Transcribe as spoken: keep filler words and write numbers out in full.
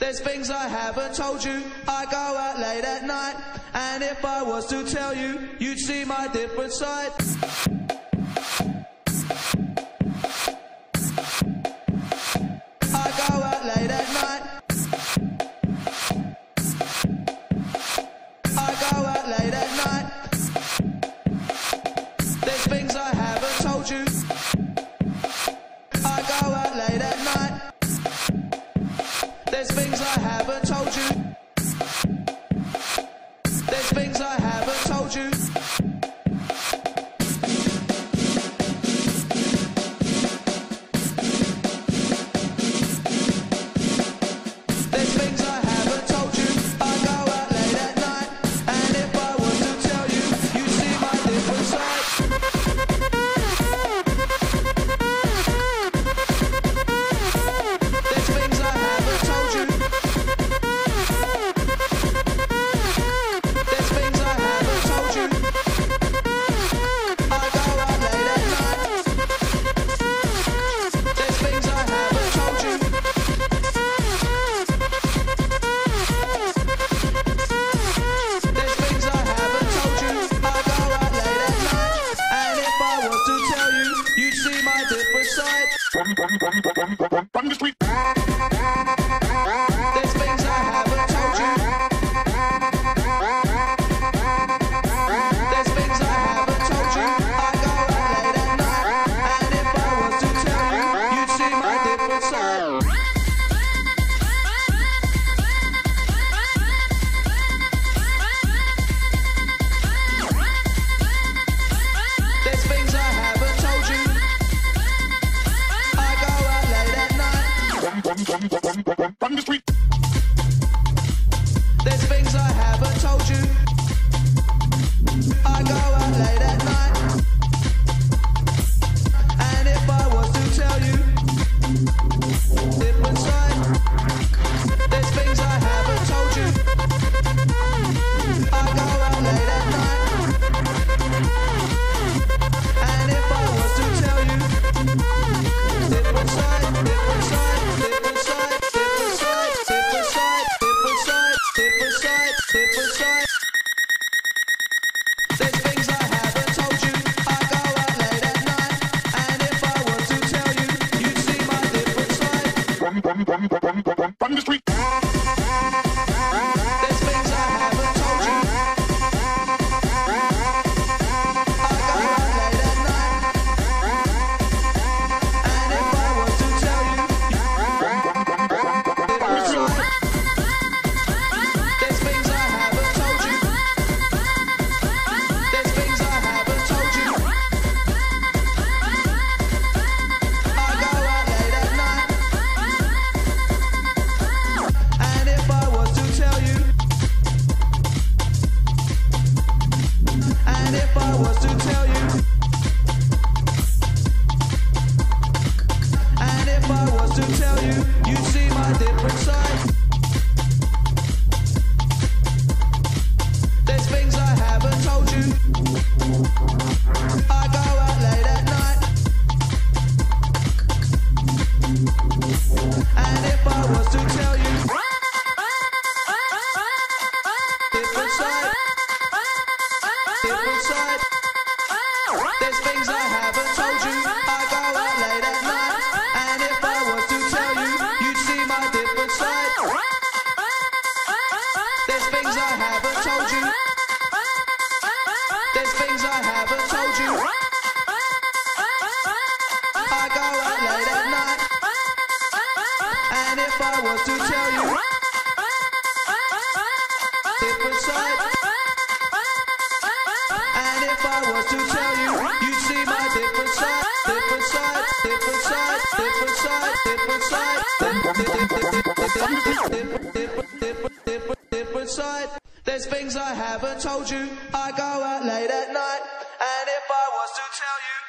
There's things I haven't told you. I go out late at night, and if I was to tell you, you'd see my different side. I go out late at night. I go out late at night. There's things I haven't told you. I go out late at night. There's things I haven't told you. There's things I haven't told you. There's things I haven't told you. I go out late at night, and if I was to tell you, you'd see my different side. There's things I haven't told you. There's things I haven't told you. I go out late at night. There's things I haven't told you. There's things I haven't told you. I go out late at night, and if I was to tell you, you'd see my different side. Run the street. There's things I haven't told you. There's things I haven't told you. I go out late at night, and if I was to tell you, you'd see my different side. There's things I haven't told you. I go out late at night. Run the street. There's things I haven't told you. I go out late at night, and if I was to tell you, different side. There's things I haven't told you. I go out late at night, and if I was to tell you, different side, different side, different side, different side, different side, different side, different side, different side. There's things I haven't told you. I go out late at night, and if I was to tell you, you'd see my different side. Run, run, run, run, run, run, run the street. There's things I haven't told you. I go out late at night, and if I was to tell you, different side. There's things I haven't told you. There's things I haven't told you. I go out late at night, and if I was to tell you, and if I was to tell you, and if I was to tell you, you'd see my different side. There's things I haven't told you. I go out late at night, and if I was to tell you, different side, different side. There's things I haven't told you. I go out late at night, and if I was to tell you, you'd see my different side. There's things I haven't told you. There's things I haven't told you. I go out late at night, and if I was to tell you, different side. And if I was to tell you, you'd see my different side, different side, different side, different side, different side, different, different, different, different, different side. There's things I haven't told you. I go out late at night, and if I was to tell you,